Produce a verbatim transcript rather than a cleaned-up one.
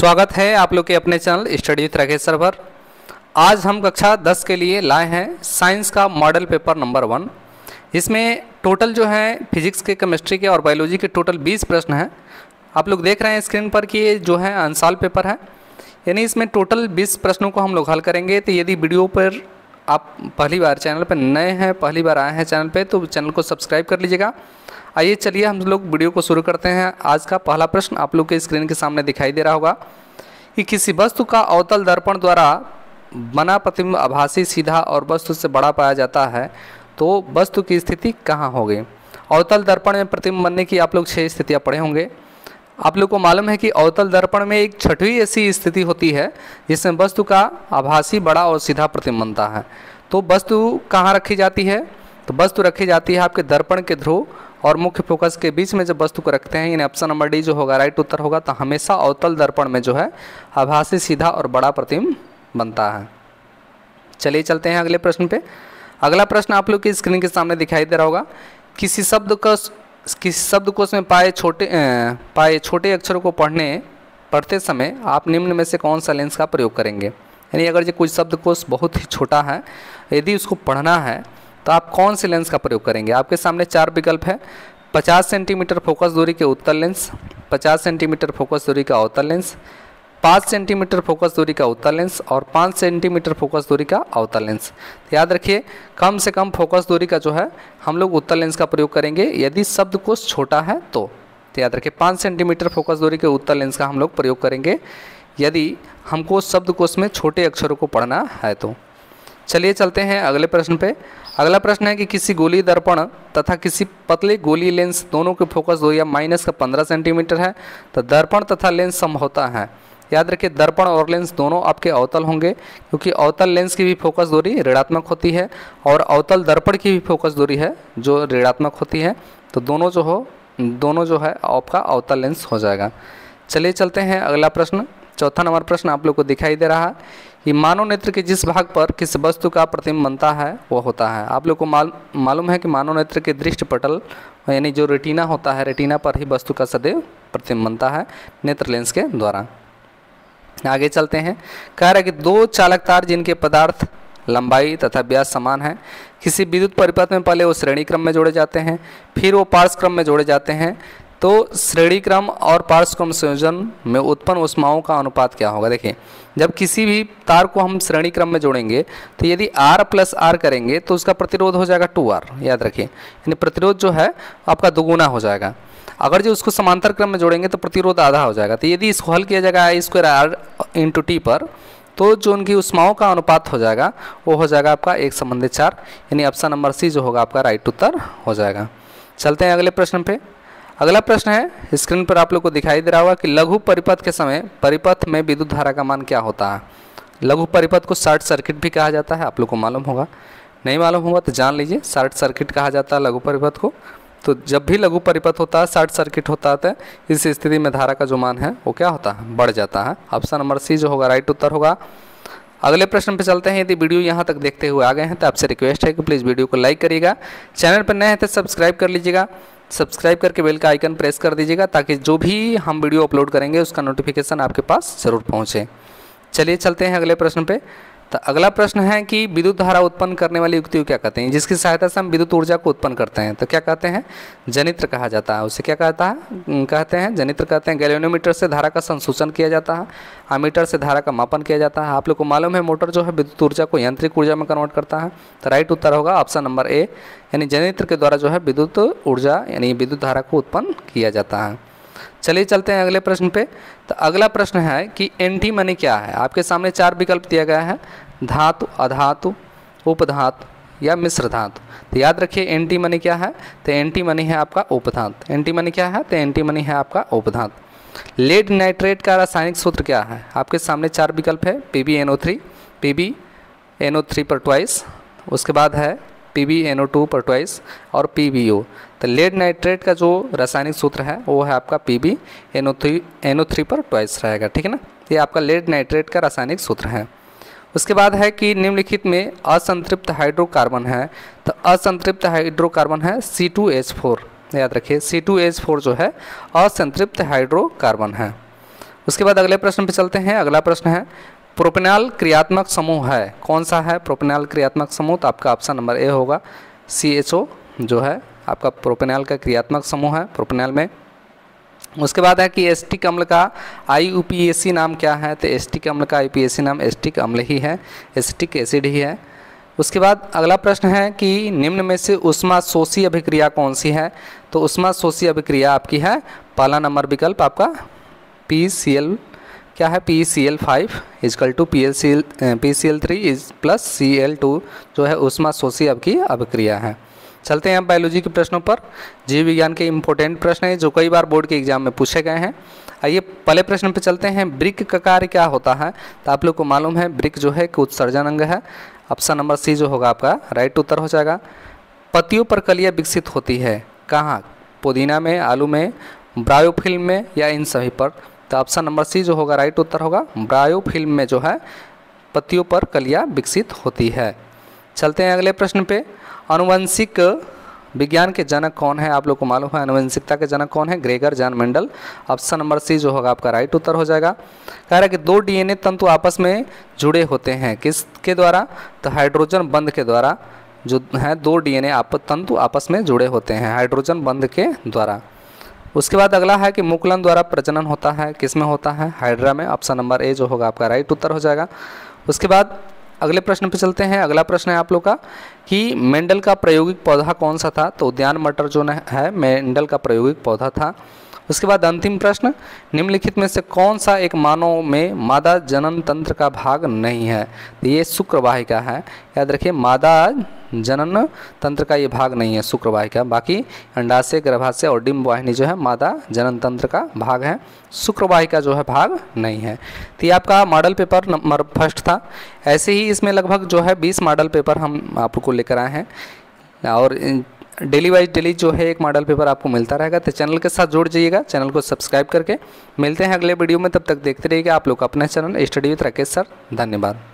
स्वागत है आप लोग के अपने channel study with Rakesh sir पर। आज हम कक्षा दस के लिए लाए हैं साइंस का मॉडल पेपर नंबर वन। इसमें टोटल जो है फिजिक्स के, केमिस्ट्री के और बायोलॉजी के टोटल बीस प्रश्न हैं। आप लोग देख रहे हैं स्क्रीन पर कि ये जो है अनसॉल्व पेपर है, यानी इसमें टोटल बीस प्रश्नों को हम लोग हल करेंगे। तो यदि वीडियो पर आप पहली बार चैनल पर नए हैं, पहली बार आए हैं चैनल पे, तो चैनल को सब्सक्राइब कर लीजिएगा। आइए चलिए हम लोग वीडियो को शुरू करते हैं। आज का पहला प्रश्न आप लोग के स्क्रीन के सामने दिखाई दे रहा होगा कि किसी वस्तु का अवतल दर्पण द्वारा बना प्रतिबिंब आभासी, सीधा और वस्तु से बड़ा पाया जाता है, तो वस्तु की स्थिति कहाँ होगी। अवतल दर्पण में प्रतिबिंब बनने की आप लोग छह स्थितियाँ पढ़े होंगे। आप लोग को मालूम है कि अवतल दर्पण में एक छठवीं ऐसी स्थिति होती है जिसमें वस्तु का आभासी, बड़ा और सीधा प्रतिबिंब बनता है। तो वस्तु कहाँ रखी जाती है? तो वस्तु रखी जाती है आपके दर्पण के ध्रुव और मुख्य फोकस के बीच में जब वस्तु को रखते हैं, यानी ऑप्शन नंबर डी जो होगा राइट उत्तर होगा। तो हमेशा अवतल दर्पण में जो है आभासी, सीधा और बड़ा प्रतिबिंब बनता है। चलिए चलते हैं अगले प्रश्न पे। अगला प्रश्न आप लोग की स्क्रीन के सामने दिखाई दे रहा होगा। किसी शब्द का किसी शब्दकोश में पाए छोटे पाए छोटे अक्षरों को पढ़ने पढ़ते समय आप निम्न में से कौन सा लेंस का प्रयोग करेंगे। यानी अगर जो कुछ शब्दकोश बहुत ही छोटा है, यदि उसको पढ़ना है तो आप कौन से लेंस का प्रयोग करेंगे। आपके सामने चार विकल्प है। पचास सेंटीमीटर फोकस दूरी के उत्तल लेंस, पचास सेंटीमीटर फोकस दूरी का अवतल लेंस, पाँच सेंटीमीटर फोकस दूरी का उत्तल लेंस और पाँच सेंटीमीटर फोकस दूरी का अवतल लेंस। तो याद रखिए, कम से कम फोकस दूरी का जो है हम लोग उत्तल लेंस का प्रयोग करेंगे यदि शब्दकोश छोटा है तो। तो याद रखिए, पाँच सेंटीमीटर फोकस दूरी के उत्तल लेंस का हम लोग प्रयोग करेंगे यदि हमको शब्दकोश में छोटे अक्षरों को पढ़ना है तो। चलिए चलते हैं अगले प्रश्न पे। अगला प्रश्न है कि किसी गोली दर्पण तथा किसी पतले गोली लेंस दोनों की फोकस दूरी माइनस का पंद्रह सेंटीमीटर है, तो दर्पण तथा लेंस सम होता है। याद रखिए, दर्पण और लेंस दोनों आपके अवतल होंगे, क्योंकि अवतल लेंस की भी फोकस दूरी ऋणात्मक होती है और अवतल दर्पण की भी फोकस दूरी है जो ऋणात्मक होती है। तो दोनों जो हो दोनों जो है आपका अवतल लेंस हो जाएगा। चलिए चलते हैं अगला प्रश्न। चौथा नंबर प्रश्न आप लोग को दिखाई दे रहा है कि मानव नेत्र के जिस भाग पर किस वस्तु का प्रतिबिंब बनता है वो होता है। आप लोग को माल, मालूम है कि मानव नेत्र के दृष्टि पटल यानी जो रेटिना होता है, रेटिना पर ही वस्तु का सदैव प्रतिबिंब बनता है नेत्र लेंस के द्वारा। आगे चलते हैं। कह रहा है कि दो चालक तार जिनके पदार्थ लंबाई तथा व्यास समान है, किसी विद्युत परिपथ में पहले वो श्रेणी क्रम में जोड़े जाते हैं, फिर वो पार्श्व क्रम में जोड़े जाते हैं, तो श्रेणी क्रम और पार्श्व क्रम संयोजन में उत्पन्न ऊष्माओं का अनुपात क्या होगा। देखिए, जब किसी भी तार को हम श्रेणी क्रम में जोड़ेंगे तो यदि R प्लस आर करेंगे तो उसका प्रतिरोध हो जाएगा टू आर। याद रखिए, यानी प्रतिरोध जो है आपका दोगुना हो जाएगा। अगर जो उसको समांतर क्रम में जोड़ेंगे तो प्रतिरोध आधा हो जाएगा। तो यदि इसको हल किया जाएगा I square R into T पर, तो जो उनकी ऊष्माओं का अनुपात हो जाएगा वो हो जाएगा आपका एक संबंधित चार, यानी ऑप्शन नंबर सी जो होगा आपका राइट उत्तर हो जाएगा। चलते हैं अगले प्रश्न पे। अगला प्रश्न है, स्क्रीन पर आप लोग को दिखाई दे रहा होगा कि लघु परिपथ के समय परिपथ में विद्युत धारा का मान क्या होता है। लघु परिपथ को शॉर्ट सर्किट भी कहा जाता है, आप लोग को मालूम होगा। नहीं मालूम होगा तो जान लीजिए, शॉर्ट सर्किट कहा जाता है लघु परिपथ को। तो जब भी लघु परिपथ होता है, शॉर्ट सर्किट होता है, इस स्थिति में धारा का जो मान है वो क्या होता है, बढ़ जाता है। ऑप्शन नंबर सी जो होगा राइट उत्तर होगा। अगले प्रश्न पे चलते हैं। यदि वीडियो यहाँ तक देखते हुए आ गए हैं तो आपसे रिक्वेस्ट है कि प्लीज़ वीडियो को लाइक करिएगा, चैनल पर नए हैं तो सब्सक्राइब कर लीजिएगा, सब्सक्राइब करके बेल का आइकन प्रेस कर दीजिएगा ताकि जो भी हम वीडियो अपलोड करेंगे उसका नोटिफिकेशन आपके पास ज़रूर पहुँचे। चलिए चलते हैं अगले प्रश्न पे। तो अगला प्रश्न है कि विद्युत धारा उत्पन्न करने वाली युक्ति को क्या कहते हैं, जिसकी सहायता से हम विद्युत ऊर्जा को उत्पन्न करते हैं। तो क्या कहते हैं, जनित्र कहा जाता है। उसे क्या कहता है, कहते हैं जनित्र कहते हैं। गैल्वेनोमीटर से धारा का संसूचन किया जाता है, अमीटर से धारा का मापन किया जाता है। आप लोग को मालूम है मोटर जो है विद्युत ऊर्जा को यांत्रिक ऊर्जा में कन्वर्ट करता है। तो राइट उत्तर होगा ऑप्शन नंबर ए, यानी जनित्र के द्वारा जो है विद्युत ऊर्जा यानी विद्युत धारा को उत्पन्न किया जाता है। चलिए चलते हैं अगले प्रश्न पे। तो अगला प्रश्न है कि एंटी मनी क्या है। आपके सामने चार विकल्प दिया गया है, धातु, अधातु, उपधातु या मिश्र धातु। तो याद रखिए एंटी मनी क्या है, तो एंटी मनी है आपका उपधातु। एंटी मनी क्या है, तो एंटी मनी है आपका उपधातु। लेड नाइट्रेट का रासायनिक सूत्र क्या है। आपके सामने चार विकल्प है, P B N O three, P B N O three पर ट्वाइस, उसके बाद है P B N O two पर ट्वाइस और पी बी ओ। तो लेड नाइट्रेट का जो रासायनिक सूत्र है वो है आपका P B N O three N O three पर ट्वाइस रहेगा, ठीक है ना। ये आपका लेड नाइट्रेट का रासायनिक सूत्र है। उसके बाद है कि निम्नलिखित में असंतृप्त हाइड्रोकार्बन है। तो असंतृप्त हाइड्रोकार्बन है सी टू एच फोर। याद रखिए सी टू एच फोर जो है असंतृप्त हाइड्रोकार्बन है। उसके बाद अगले प्रश्न पे चलते हैं। अगला प्रश्न है प्रोपेनॉल क्रियात्मक समूह है, कौन सा है प्रोपेनॉल क्रियात्मक समूह? तो आपका ऑप्शन नंबर ए होगा, सी एच ओ जो है आपका प्रोपेनॉल का क्रियात्मक समूह है प्रोपेनॉल में। उसके बाद है कि एस्टिक अम्ल का आई यू पी ए सी नाम क्या है? तो एस्टिक अम्ल का आई यू पी ए सी नाम एस्टिक अम्ल ही है, एसिटिक एसिड ही है। उसके बाद अगला प्रश्न है कि निम्न में से ऊष्माशोषी अभिक्रिया कौन सी है? तो ऊष्माशोषी अभिक्रिया आपकी है पहला नंबर विकल्प आपका पी सी एल क्या है, P C L five is equal to P L C L P C L three is plus C L two जो है ऊष्माशोषी आपकी अभिक्रिया है। चलते हैं अब बायोलॉजी के प्रश्नों पर। जीव विज्ञान के इंपॉर्टेंट प्रश्न हैं जो कई बार बोर्ड के एग्जाम में पूछे गए हैं। आइए पहले प्रश्न पर चलते हैं। ब्रिक का कार्य क्या होता है? तो आप लोग को मालूम है ब्रिक जो है एक उत्सर्जन अंग है। ऑप्शन नंबर सी जो होगा आपका राइट उत्तर हो जाएगा। पत्तियों पर कलियाँ विकसित होती है कहाँ? पुदीना में, आलू में, ब्रायोफिल्म में या इन सभी पर? तो ऑप्शन नंबर सी जो होगा राइट उत्तर होगा, ब्रायोफिल्म में जो है पत्तियों पर कलियाँ विकसित होती है। चलते हैं अगले प्रश्न पे। आनुवंशिक विज्ञान के जनक कौन है? आप लोग को मालूम है आनुवंशिकता के जनक कौन है? Gregor John Mendel. Option number C जो होगा आपका राइट उत्तर हो जाएगा। कह रहा है कि दो डीएनए तंतु आपस में जुड़े होते हैं किसके द्वारा? तो हाइड्रोजन बंध के द्वारा जो है दो डीएनए आप तंतु आपस में जुड़े होते हैं हाइड्रोजन बंध के द्वारा। उसके बाद अगला है कि मुकुलन द्वारा प्रजनन होता है, किस में होता है? हाइड्रा में। ऑप्शन नंबर ए जो होगा आपका राइट उत्तर हो जाएगा। उसके बाद अगले प्रश्न पे चलते हैं। अगला प्रश्न है आप लोग का कि मेंडल का प्रायोगिक पौधा कौन सा था? तो उद्यान मटर जो है मेंडल का प्रायोगिक पौधा था। उसके बाद अंतिम प्रश्न, निम्नलिखित में से कौन सा एक मानव में मादा जनन तंत्र का भाग नहीं है? तो ये शुक्रवाहिका है, याद रखिए मादा जनन तंत्र का ये भाग नहीं है शुक्रवाहिका। बाकी अंडाशय, गर्भाशय और डिंब वाहिनी जो है मादा जनन तंत्र का भाग है, शुक्रवाहिका जो है भाग नहीं है। तो ये आपका मॉडल पेपर नंबर फर्स्ट था। ऐसे ही इसमें लगभग जो है बीस मॉडल पेपर हम आपको लेकर आए हैं और डेली वाइज डेली जो है एक मॉडल पेपर आपको मिलता रहेगा। तो चैनल के साथ जुड़ जाइएगा, चैनल को सब्सक्राइब करके। मिलते हैं अगले वीडियो में, तब तक देखते रहिएगा आप लोग अपना channel study with Rakesh sir. धन्यवाद।